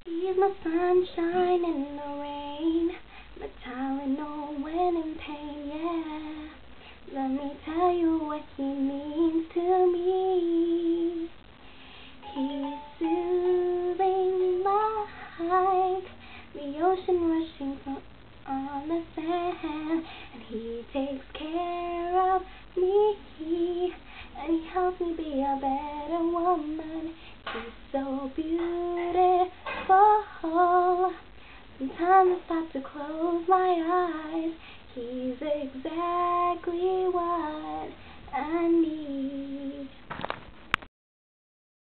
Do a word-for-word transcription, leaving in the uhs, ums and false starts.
He's my sunshine in the rain, my Tylenol when in pain, yeah. Let me tell you what he means to me. He's soothing like the ocean rushing from on the sand, and he takes care of me, and he helps me be a better woman. He's so beautiful. Sometimes I stop to close my eyes. He's exactly what I need.